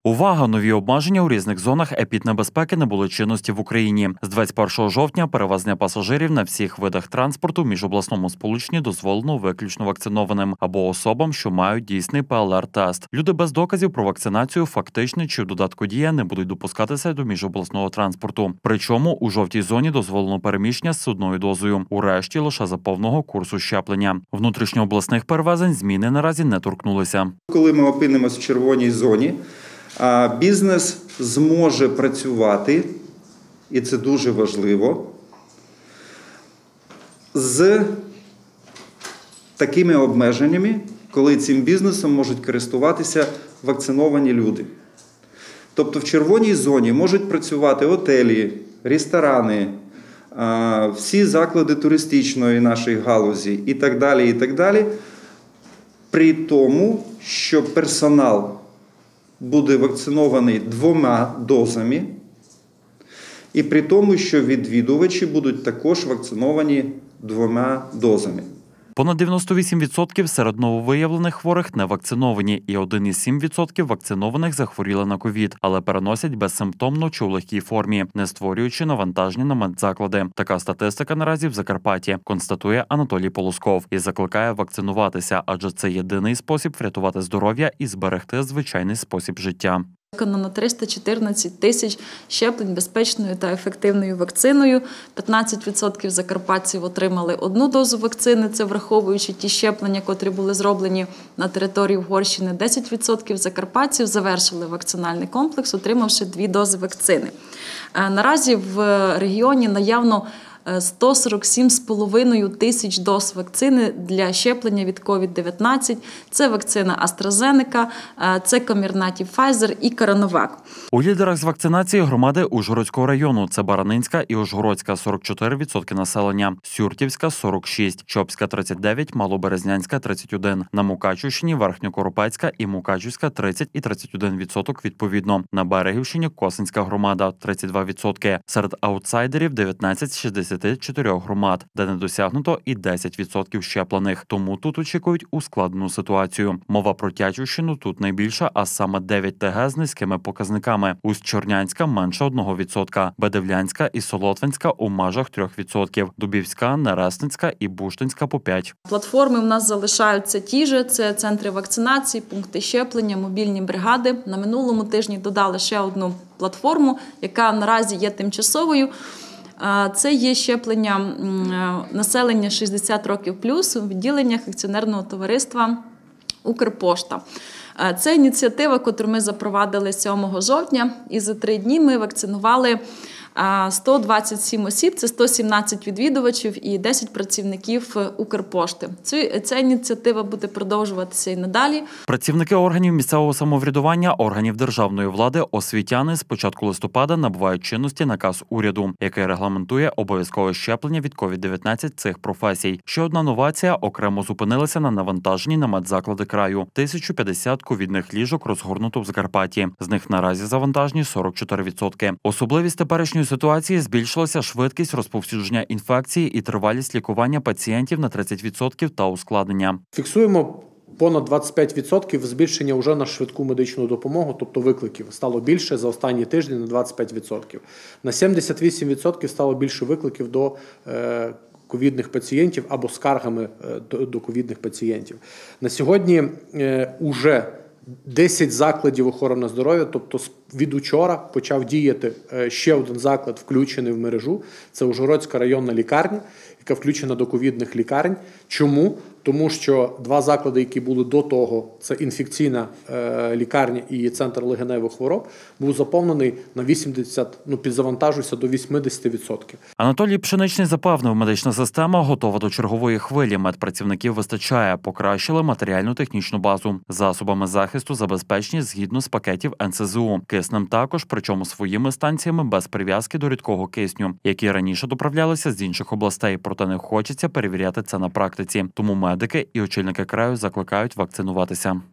Увага! Нові обмеження у різних зонах епіднебезпеки набули чинності в Україні. З 21 жовтня перевезення пасажирів на всіх видах транспорту в міжобласному сполученні дозволено виключно вакцинованим або особам, що мають дійсний ПЛР-тест. Люди без доказів про вакцинацію фактично чи в додатку «Дія» не будуть допускатися до міжобласного транспорту. Причому у жовтій зоні дозволено переміщення з одною дозою. У решті лише за повного курсу щеплення. Внутрішньообласних перевезень зміни наразі не торкнулися. Коли ми опинимося в червоній зоні, бізнес зможе працювати, і це дуже важливо, з такими обмеженнями, коли цим бізнесом можуть користуватися вакциновані люди. Тобто в червоній зоні можуть працювати готелі, ресторани, всі заклади туристичної нашої галузі і так далі, при тому, що персонал буде вакцинований 2 дозами, і при тому, що відвідувачі будуть також вакциновані 2 дозами. Понад 98% серед нововиявлених хворих не вакциновані, і 1,7% вакцинованих захворіли на ковід, але переносять безсимптомно чи у легкій формі, не створюючи навантаження на медзаклади. Така статистика наразі в Закарпатті, констатує Анатолій Полосков, і закликає вакцинуватися, адже це єдиний спосіб врятувати здоров'я і зберегти звичайний спосіб життя. Виконано 314 тисяч щеплень безпечною та ефективною вакциною. 15% закарпатців отримали 1 дозу вакцини, це враховуючи ті щеплення, котрі були зроблені на території Угорщини. 10% закарпатців завершили вакцинальний комплекс, отримавши 2 дози вакцини. Наразі в регіоні наявно 147,5 тисяч доз вакцини для щеплення від COVID-19. Це вакцина AstraZeneca, це Комірнаті Pfizer і CoronaVac. У лідерах з вакцинації громади Ужгородського району – це Баранинська і Ужгородська – 44% населення, Сюртівська – 46%, Чопська – 39%, Малоберезнянська – 31%, на Мукачівщині – Верхньокоропецька і Мукачівська – 30% і 31% відповідно. На Берегівщині – Косинська громада – 32%, серед аутсайдерів – 19 з 64 громад, де не досягнуто і 10% щеплених. Тому тут очікують ускладнену ситуацію. Мова про Тячівщину тут найбільша, а саме 9 ТГ з низькими показниками. Усть-Чорнянська – менше 1%, Бедевлянська і Солотвинська – у межах 3%, Дубівська, Нересницька і Буштинська – по 5%. Платформи в нас залишаються ті ж. Це центри вакцинації, пункти щеплення, мобільні бригади. На минулому тижні додали ще одну платформу, яка наразі є тимчасовою. Це є щеплення населення 60 років плюс у відділеннях акціонерного товариства «Укрпошта». Це ініціатива, яку ми запровадили 7 жовтня, і за 3 дні ми вакцинували 127 осіб, це 117 відвідувачів і 10 працівників Укрпошти. Ця ініціатива буде продовжуватися і надалі. Працівники органів місцевого самоврядування, органів державної влади, освітяни з початку листопада набувають чинності наказ уряду, який регламентує обов'язкове щеплення від COVID-19 цих професій. Ще одна новація – окремо зупинилася на навантаженні на медзаклади краю. 1050 ковідних ліжок розгорнуто в Закарпатті. З них наразі завантажені 44%. Особливість теперішньої ситуації – збільшилася швидкість розповсюдження інфекції і тривалість лікування пацієнтів на 30% та ускладнення. Фіксуємо понад 25% збільшення вже на швидку медичну допомогу, тобто викликів. Стало більше за останні тижні на 25%. На 78% стало більше викликів до ковідних пацієнтів або скаргами до ковідних пацієнтів. На сьогодні уже 10 закладів охорони здоров'я, тобто від учора почав діяти ще один заклад, включений в мережу. Це Ужгородська районна лікарня, яка включена до ковідних лікарень. Чому? Тому що 2 заклади, які були до того, це інфекційна лікарня і центр легеневих хвороб, був заповнений на 80, підзавантажився до 80%. Анатолій Пшеничний запевнив, медична система готова до чергової хвилі. Медпрацівників вистачає, покращили матеріально-технічну базу. Засобами захисту забезпечені згідно з пакетів НСЗУ. Киснем також, причому своїми станціями без прив'язки до рідкого кисню, які раніше доправлялися з інших областей, проте не хочеться перевіряти це на практиці. Тому медики і очільники краю закликають вакцинуватися.